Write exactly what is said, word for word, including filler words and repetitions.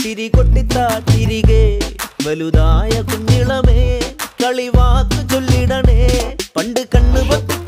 ചിരി കൊട്ടിത്താ തിരികെ വലുതായ കുഞ്ഞിളമേ കളിവാക്ക് ചൊല്ലിടണേ പണ്ട് കണ്ണു പൊത്തി